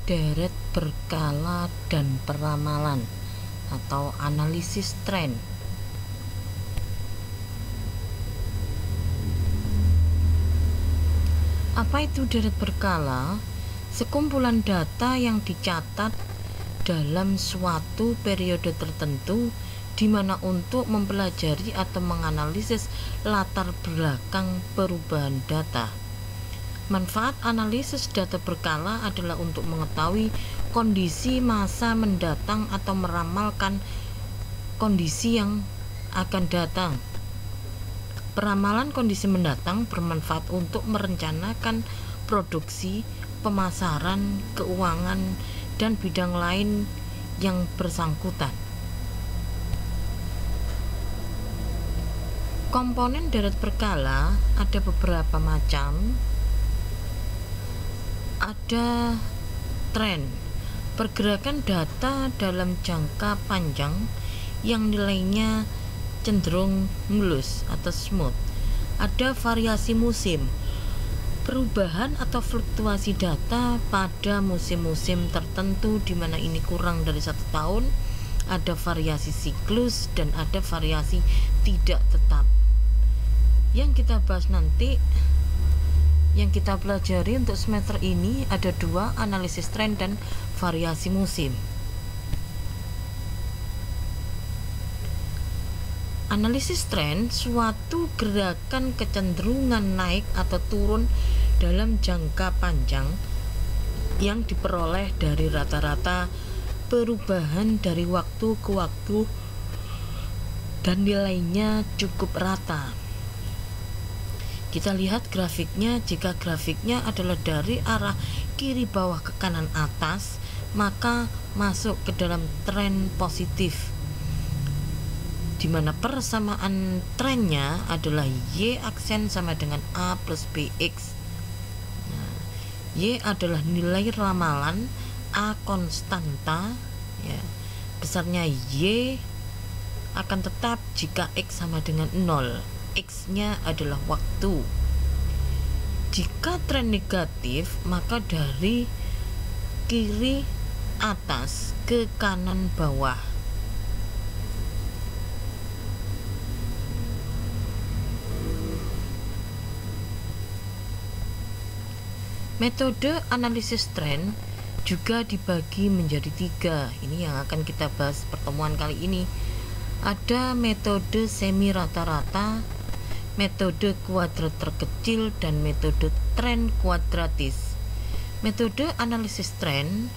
deret berkala dan peramalan atau analisis tren. Apa itu deret berkala? Sekumpulan data yang dicatat dalam suatu periode tertentu di mana untuk mempelajari atau menganalisis latar belakang perubahan data. Manfaat analisis data berkala adalah untuk mengetahui kondisi masa mendatang atau meramalkan kondisi yang akan datang. Peramalan kondisi mendatang bermanfaat untuk merencanakan produksi, pemasaran, keuangan, dan bidang lain yang bersangkutan. Komponen deret berkala ada beberapa macam. Ada tren, pergerakan data dalam jangka panjang yang nilainya cenderung mulus atau smooth. Ada variasi musim, perubahan atau fluktuasi data pada musim-musim tertentu di mana ini kurang dari 1 tahun. Ada variasi siklus dan ada variasi tidak tetap. Yang kita bahas nanti, yang kita pelajari untuk semester ini ada 2, analisis tren dan variasi musim. Analisis tren suatu gerakan kecenderungan naik atau turun dalam jangka panjang yang diperoleh dari rata-rata perubahan dari waktu ke waktu dan nilainya cukup rata. Kita lihat grafiknya. Jika grafiknya adalah dari arah kiri bawah ke kanan atas, maka masuk ke dalam tren positif, di mana persamaan trennya adalah Y aksen sama dengan A plus BX. Nah, Y adalah nilai ramalan, A konstanta, ya. Besarnya Y akan tetap jika X sama dengan 0. X-nya adalah waktu. Jika tren negatif, maka dari kiri atas ke kanan bawah. Metode analisis tren juga dibagi menjadi 3. Ini yang akan kita bahas pertemuan kali ini. Ada metode semi rata-rata, metode kuadrat terkecil, dan metode tren kuadratis. Metode analisis tren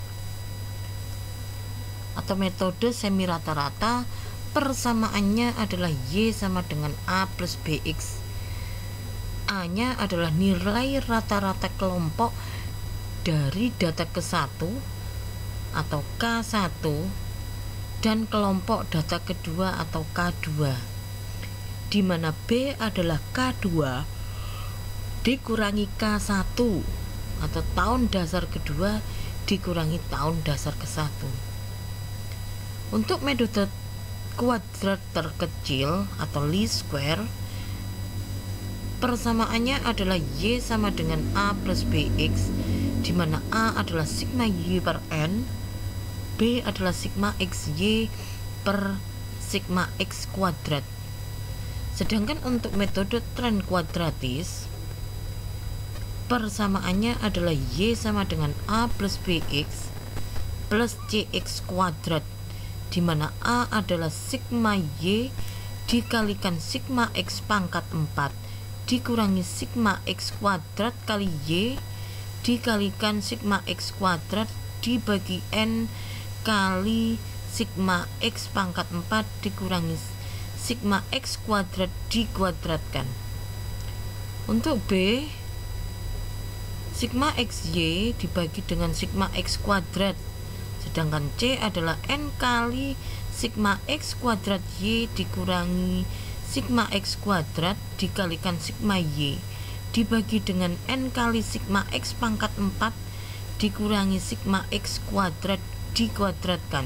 atau metode semi rata-rata, persamaannya adalah Y sama dengan A plus BX. A-nya adalah nilai rata-rata kelompok dari data ke-1 atau K1 dan kelompok data kedua atau K2, di mana B adalah K2 dikurangi K1 atau tahun dasar kedua dikurangi tahun dasar ke-1. Untuk metode kuadrat terkecil atau least square, persamaannya adalah Y sama dengan A plus BX, di mana A adalah sigma Y per N, B adalah sigma XY per sigma X kuadrat. Sedangkan untuk metode tren kuadratis, persamaannya adalah Y sama dengan A plus BX plus CX kuadrat, di mana A adalah sigma Y dikalikan sigma X pangkat 4 dikurangi sigma X kuadrat kali Y dikalikan sigma X kuadrat dibagi N kali sigma X pangkat 4 dikurangi sigma X kuadrat dikuadratkan. Untuk B, sigma XY dibagi dengan sigma X kuadrat, sedangkan C adalah N kali sigma X kuadrat Y dikurangi sigma X kuadrat dikalikan sigma Y dibagi dengan N kali sigma X pangkat 4 dikurangi sigma X kuadrat dikuadratkan.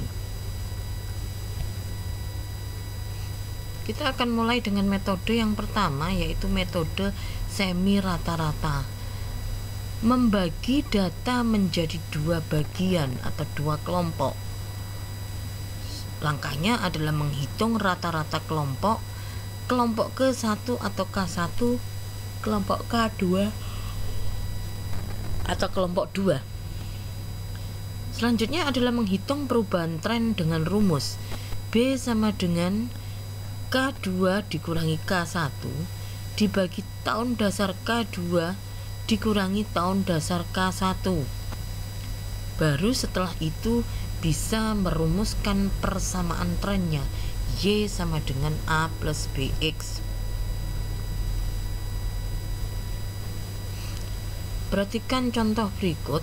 Kita akan mulai dengan metode yang pertama, yaitu metode semi rata-rata. membagi data menjadi dua bagian atau dua kelompok. Langkahnya adalah menghitung rata-rata kelompok ke-1 atau K1, kelompok K2 atau kelompok 2. Selanjutnya adalah menghitung perubahan tren dengan rumus B sama dengan K2 dikurangi K1 dibagi tahun dasar K2 dikurangi tahun dasar K1. Baru setelah itu bisa merumuskan persamaan trennya Y sama dengan A plus BX. Perhatikan contoh berikut.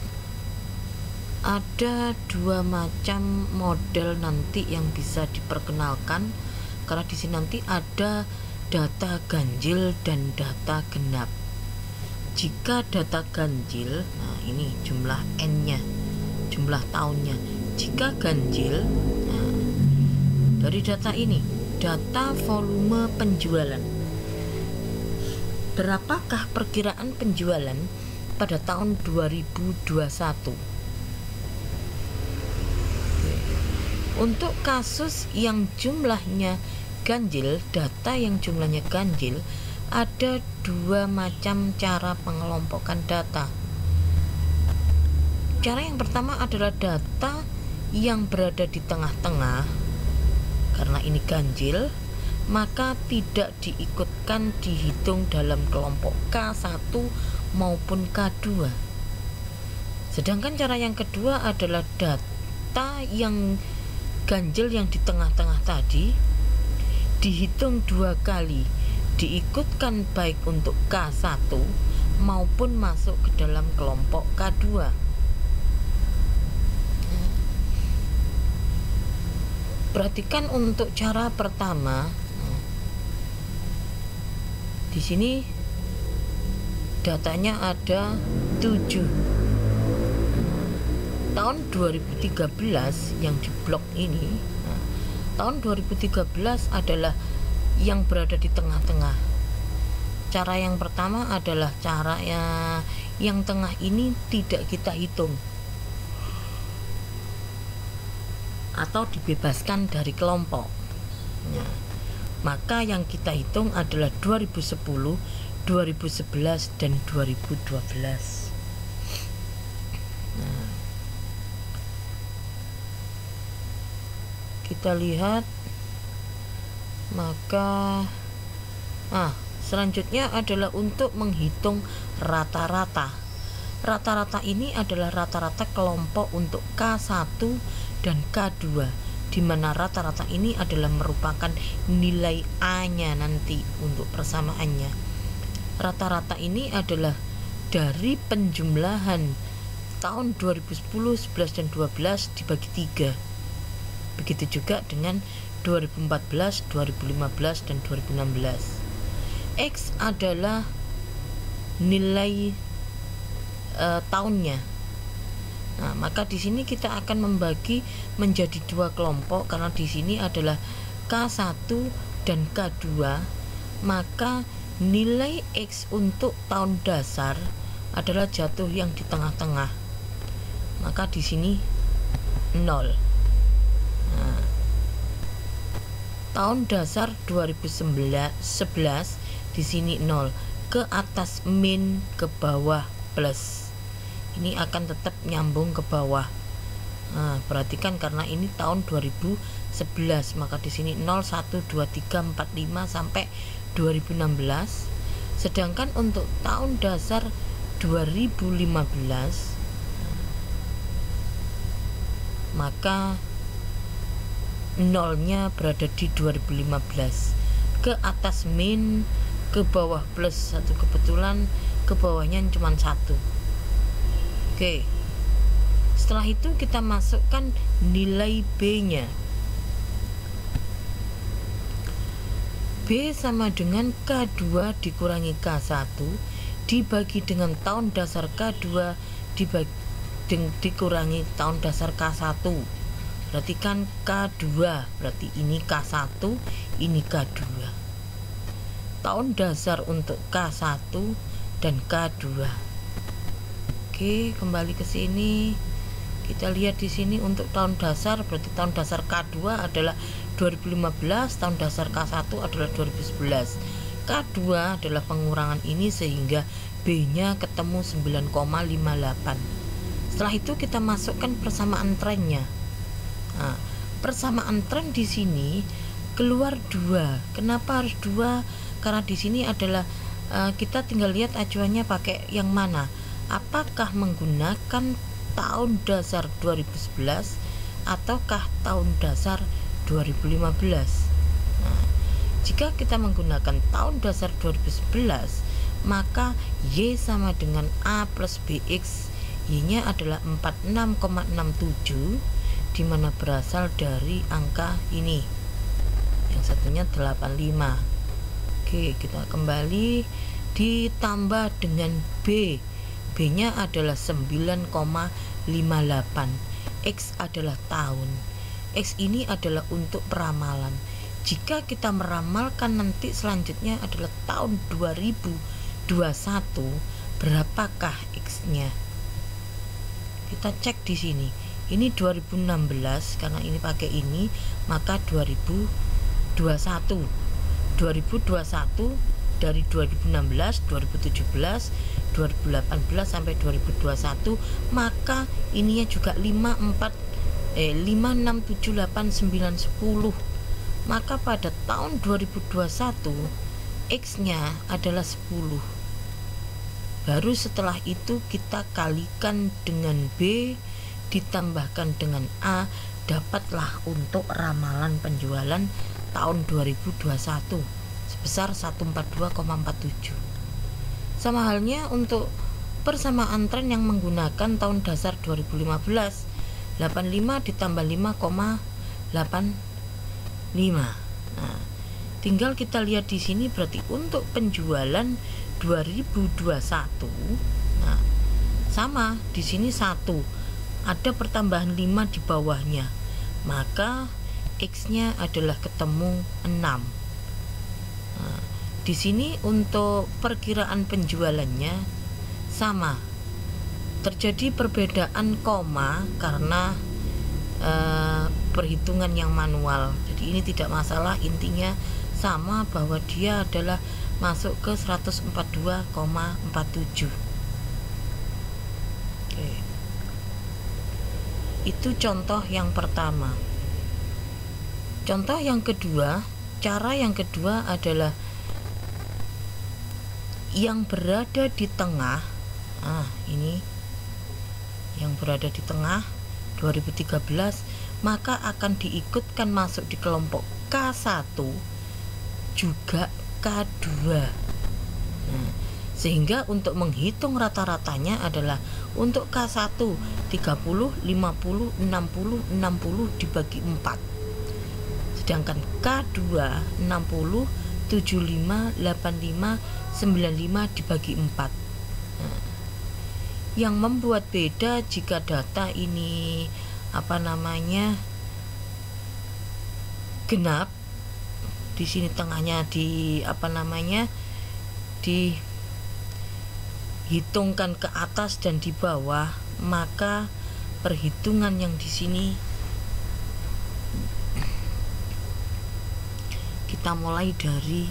Ada dua macam model nanti yang bisa diperkenalkan, karena di sini nanti ada data ganjil dan data genap. Jika data ganjil, nah ini jumlah N-nya, jumlah tahunnya. Jika ganjil, nah, dari data ini, data volume penjualan. Berapakah perkiraan penjualan pada tahun 2021? Untuk kasus yang jumlahnya ganjil, data yang jumlahnya ganjil, ada dua macam cara pengelompokan data. Cara yang pertama adalah data yang berada di tengah-tengah. Karena ini ganjil, maka tidak diikutkan dihitung dalam kelompok K1 maupun K2. Sedangkan cara yang kedua adalah data yang ganjil yang di tengah-tengah tadi dihitung dua kali, diikutkan baik untuk K1 maupun masuk ke dalam kelompok K2. Perhatikan untuk cara pertama. Di sini datanya ada 7. Tahun 2013 yang di blok ini, tahun 2013 adalah yang berada di tengah-tengah. Cara yang pertama adalah cara yang tengah ini tidak kita hitung atau dibebaskan dari kelompok. Nah, maka yang kita hitung adalah 2010, 2011 dan 2012. Nah, kita lihat, maka selanjutnya adalah untuk menghitung rata-rata. Rata-rata ini adalah rata-rata kelompok untuk K1 dan K2, di mana rata-rata ini adalah merupakan nilai A-nya nanti untuk persamaannya. Rata-rata ini adalah dari penjumlahan tahun 2010, 11 dan 12 dibagi 3. Begitu juga dengan 2014, 2015 dan 2016. X adalah nilai tahunnya. Nah, maka di sini kita akan membagi menjadi dua kelompok karena di sini adalah K1 dan K2. Maka nilai X untuk tahun dasar adalah jatuh yang di tengah-tengah. Maka di sini 0. Nah, tahun dasar 2011 di sini 0, ke atas min, ke bawah plus. Ini akan tetap nyambung ke bawah. Nah, perhatikan karena ini tahun 2011, maka di sini 0, 1, 2, 3, 4, 5 sampai 2016. Sedangkan untuk tahun dasar 2015, maka nolnya berada di 2015, ke atas min, ke bawah plus 1, kebetulan ke bawahnya cuma 1. Oke, setelah itu kita masukkan nilai B-nya. B sama dengan K2 dikurangi K1 dibagi dengan tahun dasar K2 dikurangi tahun dasar K1. Berarti kan K2, berarti ini K1, ini K2. Tahun dasar untuk K1 dan K2. Oke, kembali ke sini. Kita lihat di sini untuk tahun dasar, berarti tahun dasar K2 adalah 2015, tahun dasar K1 adalah 2011. K2 adalah pengurangan ini sehingga B-nya ketemu 9,58. Setelah itu kita masukkan persamaan trennya. Nah, persamaan tren di sini keluar 2. Kenapa harus 2? Karena di sini adalah kita tinggal lihat acuannya pakai yang mana. Apakah menggunakan tahun dasar 2011 ataukah tahun dasar 2015? Nah, jika kita menggunakan tahun dasar 2011, maka Y sama dengan A plus BX. Y-nya adalah 46,67, dimana berasal dari angka ini. Yang satunya 85. Oke, kita kembali, ditambah dengan B. B-nya adalah 9,58. X adalah tahun. X ini adalah untuk peramalan. Jika kita meramalkan nanti selanjutnya adalah tahun 2021, berapakah X-nya? Kita cek di sini. Ini 2016, karena ini pakai ini, maka 2021. 2021 dari 2016, 2017, 2018 sampai 2021, maka ininya juga 5, 6, 7, 8, 9, 10. Maka pada tahun 2021 X-nya adalah 10. Baru setelah itu kita kalikan dengan B ditambahkan dengan A, dapatlah untuk ramalan penjualan tahun 2021 sebesar 142,47. Sama halnya untuk persamaan tren yang menggunakan tahun dasar 2015, 85 ditambah 5,85. Nah, tinggal kita lihat di sini berarti untuk penjualan 2021. Nah, sama di sini 1. Ada pertambahan 5 di bawahnya. Maka X-nya adalah ketemu 6. Nah, di sini untuk perkiraan penjualannya sama. Terjadi perbedaan koma karena perhitungan yang manual. Jadi ini tidak masalah, intinya sama bahwa dia adalah masuk ke 142,47. Oke. Itu contoh yang pertama. Contoh yang kedua, cara yang kedua adalah yang berada di tengah. Ini yang berada di tengah 2013, maka akan diikutkan masuk di kelompok K1 juga K2. Nah, sehingga untuk menghitung rata-ratanya adalah untuk K1 30, 50, 60, 60 dibagi 4. Sedangkan K2 60, 75, 85, 95 dibagi 4. Nah, yang membuat beda jika data ini genap, di sini tengahnya dihitungkan ke atas dan di bawah, maka perhitungan yang di sini kita mulai dari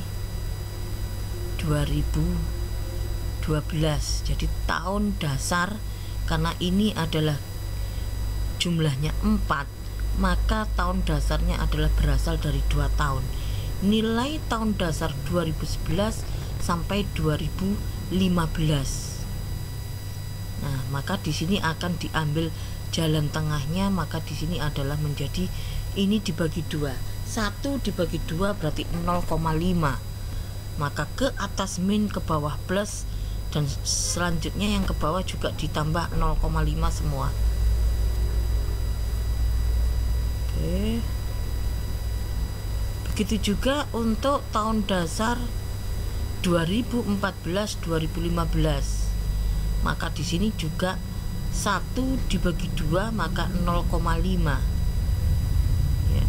2012. Jadi tahun dasar, karena ini adalah jumlahnya 4, maka tahun dasarnya adalah berasal dari 2 tahun. Nilai tahun dasar 2011 sampai 2015. Nah, maka di sini akan diambil jalan tengahnya, maka di sini adalah menjadi ini dibagi 2. 1 dibagi 2 berarti 0,5. Maka ke atas min, ke bawah plus, dan selanjutnya yang ke bawah juga ditambah 0,5 semua. Oke. Begitu juga untuk tahun dasar 2014-2015. Maka di sini juga 1 dibagi 2 maka 0,5. Ya.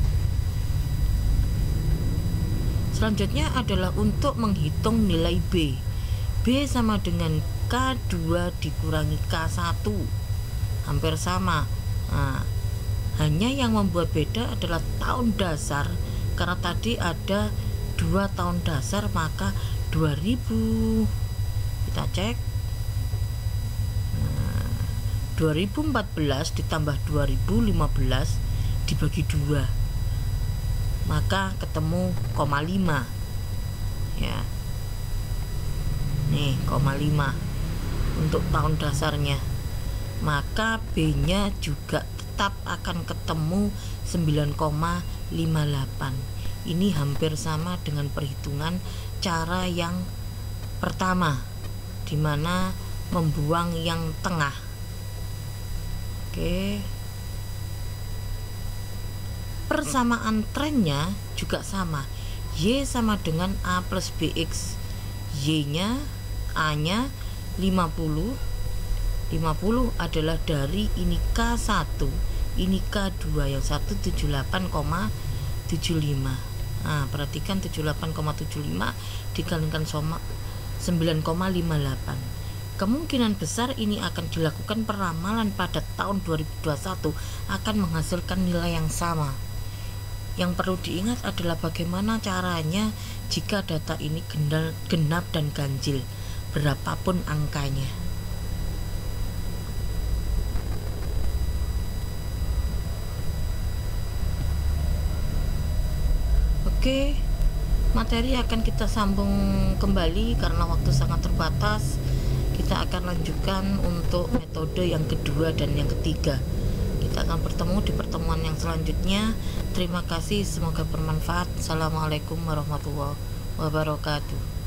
Selanjutnya adalah untuk menghitung nilai B. B sama dengan K2 dikurangi K1, hampir sama. Nah, hanya yang membuat beda adalah tahun dasar, karena tadi ada 2 tahun dasar, maka 2000. Kita cek. 2014 ditambah 2015 dibagi 2, maka ketemu 0,5 ya. Nih 0,5 untuk tahun dasarnya, maka B nya juga tetap akan ketemu 9,58. Ini hampir sama dengan perhitungan cara yang pertama, dimana membuang yang tengah. Oke, persamaan trennya juga sama. Y sama dengan A plus BX. Y nya, A nya 50. 50 adalah dari ini K1, ini K2, yang 178,75. Nah, perhatikan 78,75 dikalikan sama 9,58. Kemungkinan besar ini akan dilakukan peramalan pada tahun 2021 akan menghasilkan nilai yang sama. Yang perlu diingat adalah bagaimana caranya jika data ini genap dan ganjil, berapapun angkanya. Oke, materi akan kita sambung kembali karena waktu sangat terbatas. Kita akan lanjutkan untuk metode yang kedua dan yang ketiga. Kita akan bertemu di pertemuan yang selanjutnya. Terima kasih, semoga bermanfaat. Assalamualaikum warahmatullahi wabarakatuh.